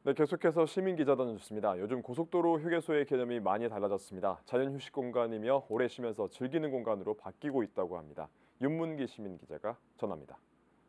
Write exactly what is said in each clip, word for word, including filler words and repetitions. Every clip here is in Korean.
네, 계속해서 시민기자단 뉴스입니다. 요즘 고속도로 휴게소의 개념이 많이 달라졌습니다. 자연휴식 공간이며 오래 쉬면서 즐기는 공간으로 바뀌고 있다고 합니다. 윤문기 시민기자가 전합니다.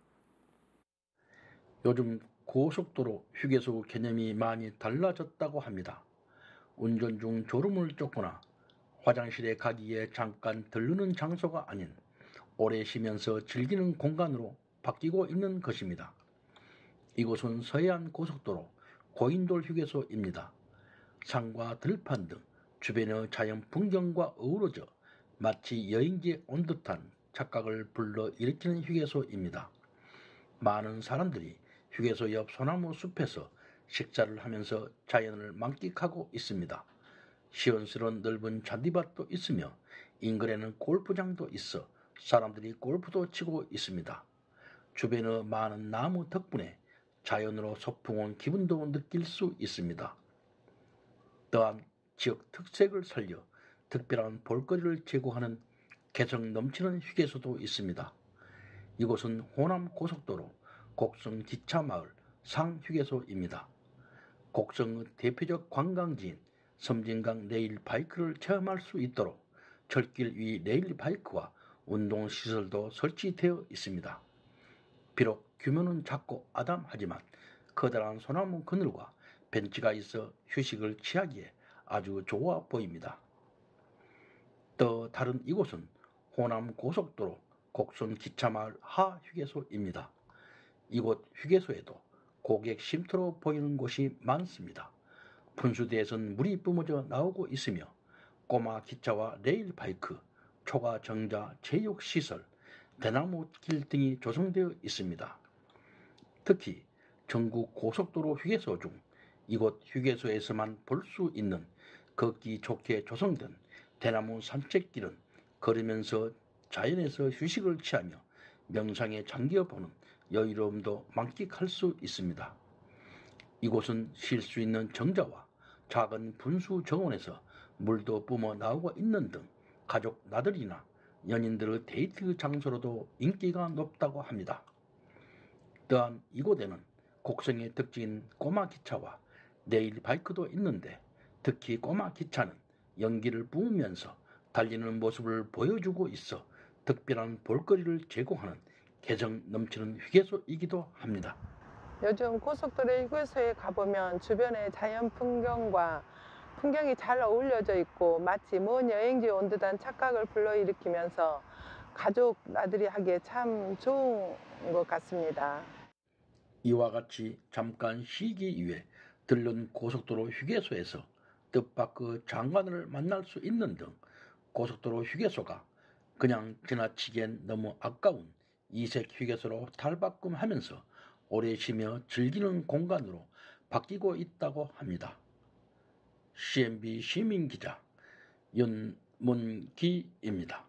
요즘 고속도로 휴게소 개념이 많이 달라졌다고 합니다. 운전 중 졸음을 쫓거나 화장실에 가기에 잠깐 들르는 장소가 아닌 오래 쉬면서 즐기는 공간으로 바뀌고 있는 것입니다. 이곳은 서해안 고속도로 고인돌 휴게소입니다. 산과 들판 등 주변의 자연 풍경과 어우러져 마치 여행지에 온 듯한 착각을 불러일으키는 휴게소입니다. 많은 사람들이 휴게소 옆 소나무 숲에서 식사를 하면서 자연을 만끽하고 있습니다. 시원스러운 넓은 잔디밭도 있으며 인근에는 골프장도 있어 사람들이 골프도 치고 있습니다. 주변의 많은 나무 덕분에 자연으로 소풍 온 기분도 느낄 수 있습니다. 또한 지역 특색을 살려 특별한 볼거리를 제공하는 개성 넘치는 휴게소도 있습니다. 이곳은 호남 고속도로 곡성 기차마을 상휴게소입니다. 곡성의 대표적 관광지인 섬진강 레일바이크를 체험할 수 있도록 철길 위 레일바이크와 운동시설도 설치되어 있습니다. 비록 규모는 작고 아담하지만 커다란 소나무 그늘과 벤치가 있어 휴식을 취하기에 아주 좋아 보입니다. 또 다른 이곳은 호남 고속도로 곡성 기차마을 하휴게소입니다. 이곳 휴게소에도 고객 쉼터로 보이는 곳이 많습니다. 분수대에선 물이 뿜어져 나오고 있으며 꼬마 기차와 레일바이크, 초가 정자 체육시설, 대나무 길 등이 조성되어 있습니다. 특히 전국 고속도로 휴게소 중 이곳 휴게소에서만 볼 수 있는 걷기 좋게 조성된 대나무 산책길은 걸으면서 자연에서 휴식을 취하며 명상에 잠겨보는 여유로움도 만끽할 수 있습니다. 이곳은 쉴 수 있는 정자와 작은 분수 정원에서 물도 뿜어 나오고 있는 등 가족 나들이나 연인들의 데이트 장소로도 인기가 높다고 합니다. 또한 이곳에는 곡성의 특징인 꼬마 기차와 레일바이크도 있는데 특히 꼬마 기차는 연기를 뿜으면서 달리는 모습을 보여주고 있어 특별한 볼거리를 제공하는 개성 넘치는 휴게소이기도 합니다. 요즘 고속도로 휴게소에 가보면 주변의 자연 풍경과 풍경이 잘 어울려져 있고 마치 먼 여행지에 온 듯한 착각을 불러일으키면서 가족 나들이 하기에 참 좋은 것 같습니다. 이와 같이 잠깐 쉬기 위해 들른 고속도로 휴게소에서 뜻밖의 장관을 만날 수 있는 등 고속도로 휴게소가 그냥 지나치기엔 너무 아까운 이색 휴게소로 탈바꿈하면서 오래 쉬며 즐기는 공간으로 바뀌고 있다고 합니다. 씨엔비 시민기자 윤문기입니다.